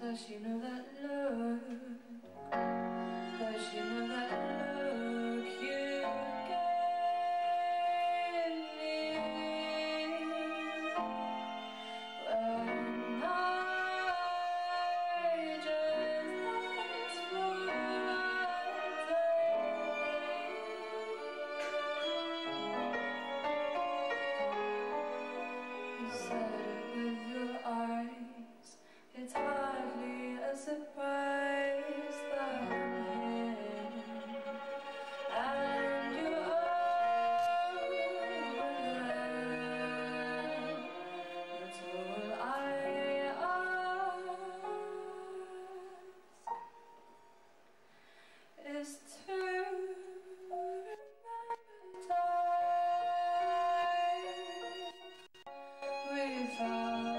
Does she know that look? Does she know that look you gave me when I just asked for a day? You said it with your eyes. It's hardly a surprise that I'm here, and you're over there. That's all I ask, is to remember time we found.